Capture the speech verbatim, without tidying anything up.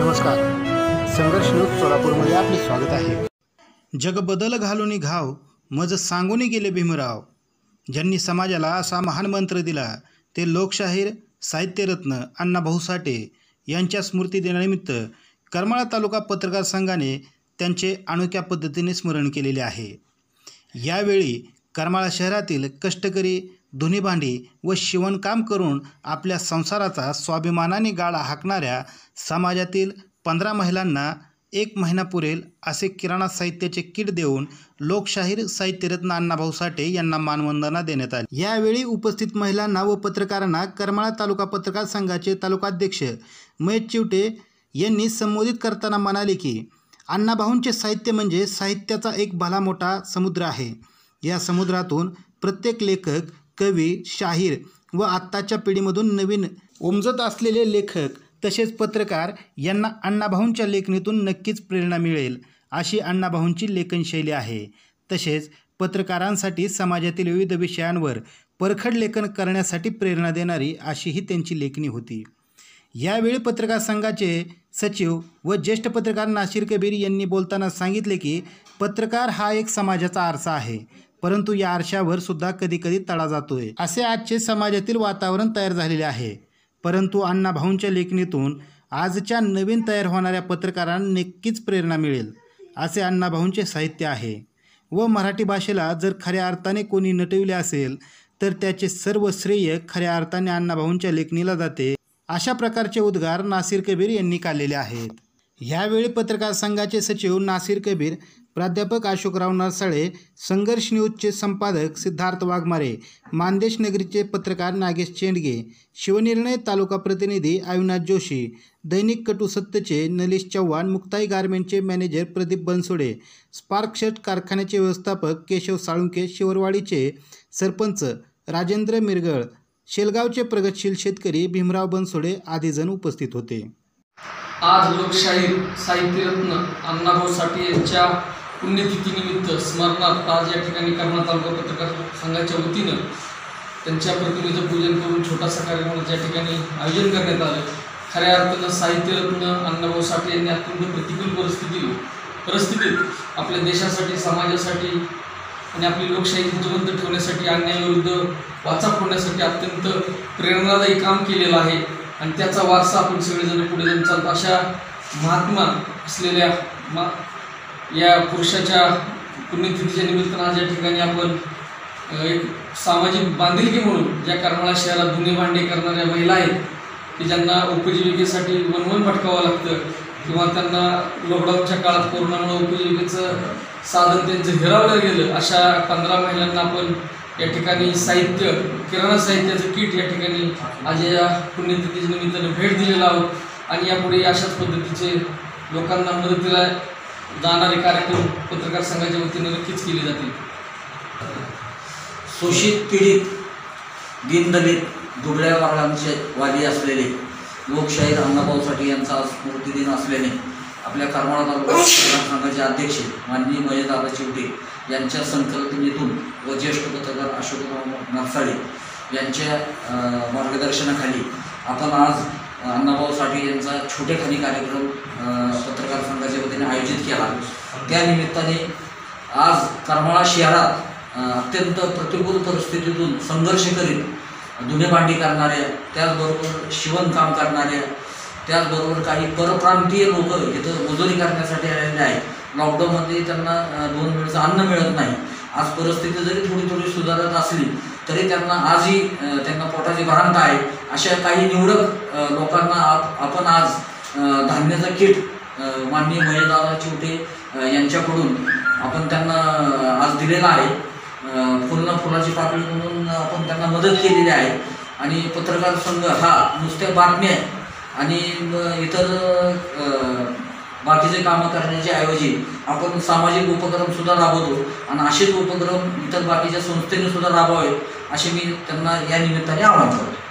नमस्कार, संघर्ष न्यूज सोलापूरमध्ये आपले स्वागत आहे। जग बदल घालूनी घाव मज सांगूनी गेले भीमराव। ज्यांनी समाजाला असा महान मंत्र दिला ते लोकशाहीर साहित्यरत्न अण्णाभाऊ साठे यांच्या स्मृती दिनानिमित्त करमाळा तालुका पत्रकार संघाने त्यांचे अनोख्या पद्धतीने स्मरण केलेले आहे। यावेळी करमाळा शहरातील कष्टकरी धुनीभांडी व शिवणकाम करून आपल्या संसाराचा स्वाभिमानाने गाडा हाकणाऱ्या समाजातील पंधरा महिलांना एक महिना पुरेल असे किराणा साहित्याचे किट देऊन लोकशाहीर साहित्यरत्न अण्णाभाऊ साठे यांना मानवंदना देण्यात आली। यावेळी उपस्थित महिलांना व पत्रकारांना करमाळा तालुका पत्रकार संघाचे तालुकाध्यक्ष महेश चिवटे यांनी संबोधित करताना म्हणाले की अण्णाभाऊंचे साहित्य म्हणजे साहित्याचा एक भला मोठा समुद्र आहे। या समुद्रातून प्रत्येक लेखक, कवी, शाहीर व आत्ताच्या पिढीमधून नवीन उमजत असलेले लेखक तसेच पत्रकार यांना अण्णाभाऊंच्या लेखणीतून नक्कीच प्रेरणा मिळेल अशी अण्णाभाऊंची लेखनशैली आहे। तसेच पत्रकारांसाठी समाजातील विविध विषयांवर परखड लेखन करण्यासाठी प्रेरणा देणारी अशी ही त्यांची लेखणी होती। यावेळी पत्रकार संघाचे सचिव व ज्येष्ठ पत्रकार नासिर कबीर यांनी बोलताना सांगितले की पत्रकार हा एक समाजाचा आरसा आहे, परंतु या आरशावर सुद्धा कधीकधी तडा जातोय असे आजचे समाजातील वातावरण तयार झालेले आहे। परंतु अण्णाभाऊंच्या लेखणीतून आजच्या नवीन तयार होणाऱ्या पत्रकारांना नक्कीच प्रेरणा मिळेल असे अण्णाभाऊंचे साहित्य आहे व मराठी भाषेला जर खऱ्या अर्थाने कोणी नटविले असेल तर त्याचे सर्व श्रेय खऱ्या अर्थाने अण्णाभाऊंच्या लेखणीला जाते अशा प्रकारचे उद्गार नासिर कबीर यांनी काढलेले आहेत। यावेळी पत्रकार संघाचे सचिव नासिर कबीर, प्राध्यापक अशोकराव नरसाळे, संघर्ष न्यूजचे संपादक सिद्धार्थ वाघमारे, मानदेश नगरीचे पत्रकार नागेश चेंडगे, शिवनिर्णय तालुका प्रतिनिधी अविनाश जोशी, दैनिक कटू सत्यचे नलिश चव्हाण, मुक्ताई गारमेंटचे manager Pradeep Bansode, spark shirt कारखान्याचे व्यवस्थापक केशव साळुंके, शिवरवाडीचे सरपंच राजेंद्र मिरगळ, शेलगावचे प्रगतशील शेतकरी भीमराव बनसोडे आदी जण उपस्थित होते। आज लोकशाहीर साहित्यरत्न अण्णाभाऊ साठे यांच्या पुण्यतिथीनिमित्त स्मरणार्थ आज या ठिकाणी करमाळा तालुका पत्रकार संघाच्या वतीनं त्यांच्या प्रतिमेचं पूजन करून छोटासा कार्यक्रम या ठिकाणी आयोजन करण्यात आलं। खऱ्या अर्थानं साहित्यरत्न अण्णाभाऊ साठे यांनी अत्यंत प्रतिकूल परिस्थिती परिस्थितीत आपल्या देशासाठी, समाजासाठी आणि आपली लोकशाही जिवंत ठेवण्यासाठी, अन्यायाविरुद्ध वाचा फोडण्यासाठी अत्यंत प्रेरणादायी काम केलेलं आहे आणि त्याचा वारसा आपण सगळेजण पुढे जाऊन चालतो अशा महात्मा असलेल्या मा या पुरुषाच्या पुण्यतिथीच्या निमित्तानं आज या ठिकाणी आपण एक सामाजिक बांधिलकी म्हणून ज्या करमाळा शहरात धुणे भांडे करणाऱ्या महिला आहेत की ज्यांना उपजीविकेसाठी वनवन भटकावं लागतं किंवा त्यांना लॉकडाऊनच्या काळात कोरोनामुळे उपजीविकेचं साधन त्यांचं हिरावलं गेलं, अशा पंधरा महिलांना आपण या ठिकाणी साहित्य, किराणा साहित्याचं किट या ठिकाणी आज या पुण्यतिथीच्या निमित्तानं भेट दिलेला आहोत आणि यापुढे अशाच पद्धतीचे लोकांना मदतीला जाणारे कार्यक्रम पत्रकार संघाच्या वतीनं नक्कीच केले जातील। शोषित, पीडित, दीनदलित, दुबळ्या वर्गांचे वादी असलेले लोकशाहीर अण्णाभाऊ साठे यांचा स्मृतिदिन असल्याने आपल्या करमाळा तालुका पत्रकार संघाचे अध्यक्ष माननीय महेशदादा चिवटे यांच्या संकल्पनेतून व ज्येष्ठ पत्रकार अशोकराव नरसाळे यांच्या मार्गदर्शनाखाली आपण आज अण्णाभाऊ साठे यांचा छोटेखानी कार्यक्रम पत्रकार संघाच्या वतीने आयोजित केला। त्यानिमित्ताने आज करमाळा शहरात अत्यंत प्रतिकूल परिस्थितीतून संघर्ष करीत धुणेभांडी करणाऱ्या, त्याचबरोबर शिवणकाम करणाऱ्या, त्याचबरोबर काही परप्रांतीय लोक इथं मजुरी करण्यासाठी आलेले आहेत। लॉकडाऊनमध्ये त्यांना दोन वेळचं अन्न मिळत नाही। आज परिस्थिती जरी थोडी थोडी सुधारत असली तरी त्यांना आजही त्यांना पोटाची भरांत आहे। अशा काही निवडक लोकांना आपण आज धान्याचं किट माननीय महेशदादा चिवटे यांच्याकडून आपण त्यांना आज दिलेला आहे। फुलना फुलाची पाकळी म्हणून आपण त्यांना मदत केलेली आहे आणि पत्रकार संघ हा नुसत्या बातम्या आणि इतर बाकीचे कामं करण्याच्या ऐवजी आपण सामाजिक उपक्रमसुद्धा राबवतो आणि असेच उपक्रम इतर बाकीच्या संस्थेने सुद्धा राबवावे असे मी त्यांना या निमित्ताने आवाहन करतो।